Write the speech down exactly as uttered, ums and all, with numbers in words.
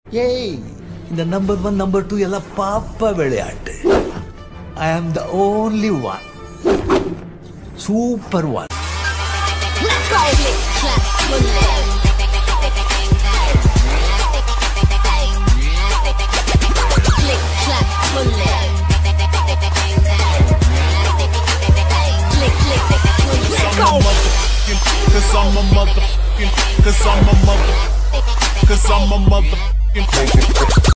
ஏய் இந்த number one number two எல்லாம் பாப்பா விளையாட்டு. I am the only one. Super one. Let's go. Click, clap, bullet. Click, clap, bullet. Click, click, bullet. Let's go. Cause I'm a motherfucking, cause I'm a mother, cause I'm a motherfucking